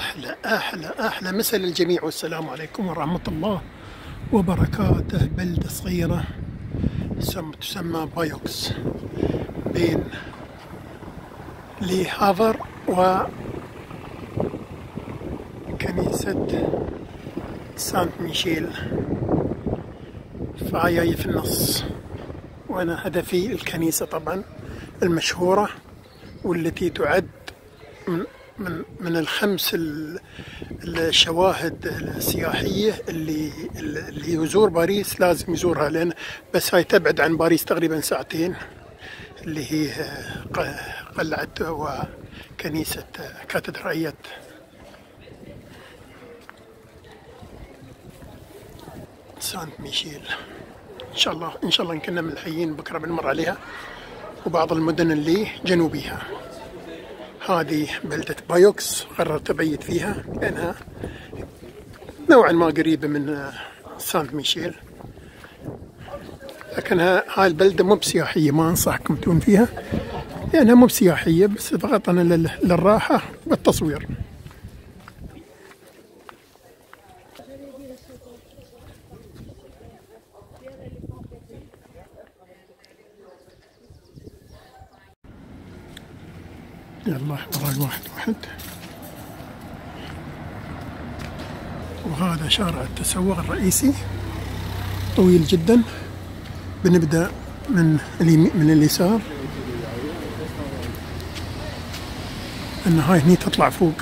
أحلى مساء للجميع، والسلام عليكم ورحمة الله وبركاته. بلدة صغيرة تسمى بايوكس بين لي هافر وكنيسة سانت ميشيل، فهي في النص. وأنا هدفي الكنيسة طبعا المشهورة، والتي تعد من الخمس الشواهد السياحية اللي يزور باريس لازم يزورها، لأن بس هاي تبعد عن باريس تقريبا ساعتين، اللي هي قلعة وكنيسة كاتدرائية سانت ميشيل. إن شاء الله إن كنا من الحيين بكرة بنمر عليها، وبعض المدن اللي جنوبيها. هذه بلدة بايوكس قررت أبيت فيها لأنها نوعا ما قريبة من سانت ميشيل، لكن هاي البلدة مو بسياحية، ما أنصحكم تكون فيها لأنها مو بسياحية، بس فقط أنا للراحة والتصوير. يلا وراي واحد، وهذا شارع التسوق الرئيسي طويل جدا. بنبدأ من اليسار، ان هاي هني تطلع فوق.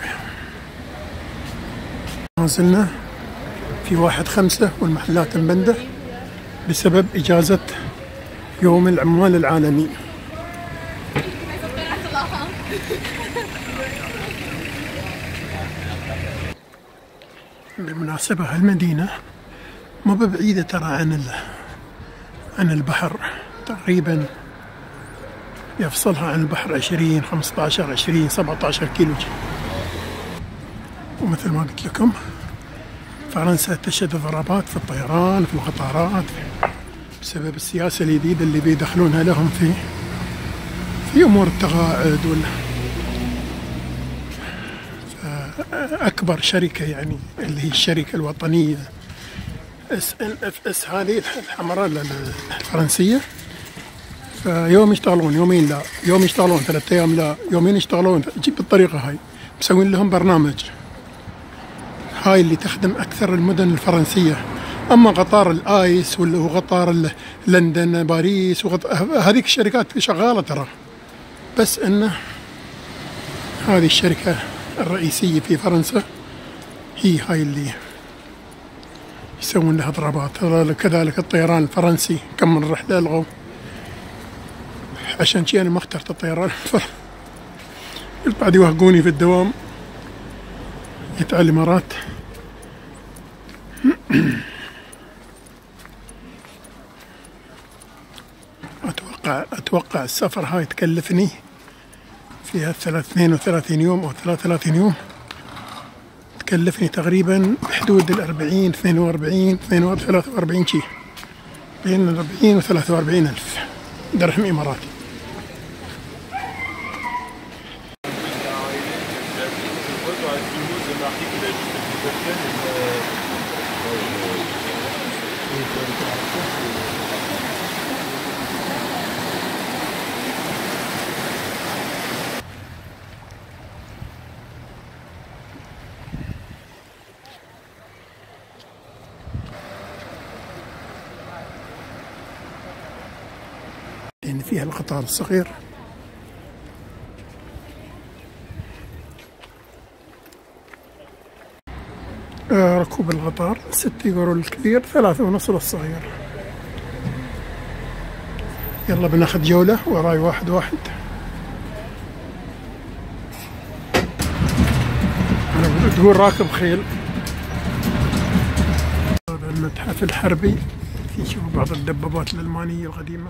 ما زلنا في 1/5 والمحلات مبندة بسبب إجازة يوم العمال العالمي. بالمناسبة هالمدينة ما بعيدة ترى عن البحر، تقريبا يفصلها عن البحر 20 15 20 17 كيلو. ومثل ما قلت لكم فرنسا تشهد ضربات في الطيران، في القطارات، بسبب السياسة الجديدة اللي بيدخلونها لهم في أمور التقاعد أكبر شركة يعني اللي هي الشركة الوطنية SNFS هذه الحمراء الفرنسية، فيوم يشتغلون يومين لا، يوم يشتغلون 3 أيام لا، يومين يشتغلون. جيب بالطريقة هاي مسوين لهم برنامج، هاي اللي تخدم أكثر المدن الفرنسية. أما قطار الآيس وقطار لندن باريس هذيك الشركات شغالة ترى، بس إنه هذه الشركة الرئيسية في فرنسا هي هاي اللي يسوون لها ضربات. كذلك الطيران الفرنسي كم من رحلة ألغوا، عشان شي أنا ما اخترت الطيران قلت بعد يوهقوني في الدوام جيت على الإمارات. أتوقع السفر هاي تكلفني فيها 32 يوم أو 33 يوم، تكلفني تقريبا بحدود 40 42 43 شي، بين 40 و 43 ألف درهم إماراتي. لأن فيها القطار الصغير، ركوب القطار 6 يورو للكبير، 3.5 للصغير. يلا بناخذ جولة وراي واحد. أنا تقول راكب خيل. هذا المتحف الحربي، في شوفوا بعض الدبابات الألمانية القديمة.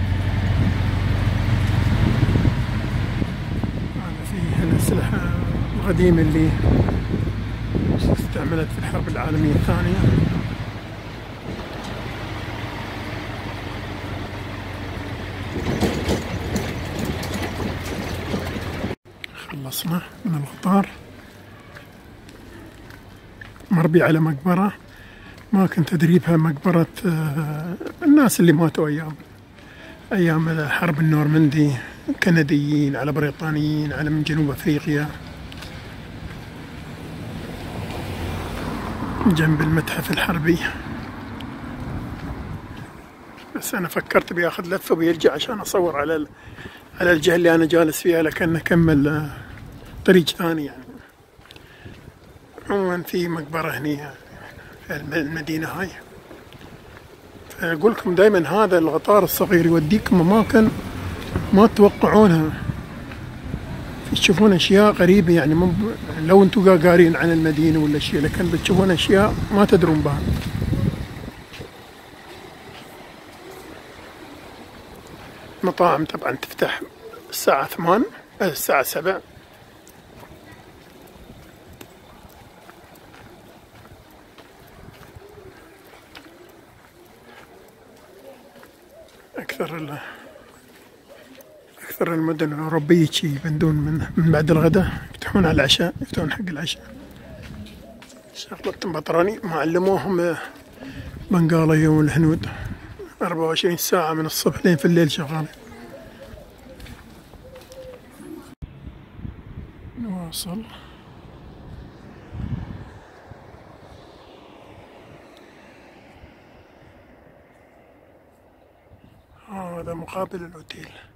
هذا فيه الأسلحة القديمة اللي استعملت في الحرب العالمية الثانية. خلصنا من القطار، مربي على مقبرة ما كنت أدريبها، مقبرة الناس اللي ماتوا أيام حرب النورماندي، كنديين على بريطانيين على من جنوب أفريقيا، جنب المتحف الحربي. بس أنا فكرت بياخذ لفة ويرجع عشان أصور على الجهة اللي أنا جالس فيها، لكن نكمل طريق ثاني يعني. عموما في مقبرة هني في المدينة هاي. فأقول لكم دايما هذا القطار الصغير يوديكم أماكن ما تتوقعونها، تشوفون أشياء غريبة يعني لو أنتم قارين عن المدينة ولا شيء، لكن بتشوفون أشياء ما تدرون بها. مطاعم طبعا تفتح الساعة 8 الساعة 7. أكثر المدن الأوروبية شي يبندون من بعد الغداء، يفتحون على العشاء، يفتحون حق العشاء. شغلة بطراني ما علموهم بنغالية والهنود 24 ساعة من الصبح لين في الليل شغالة. نواصل. هذا مقابل الأوتيل.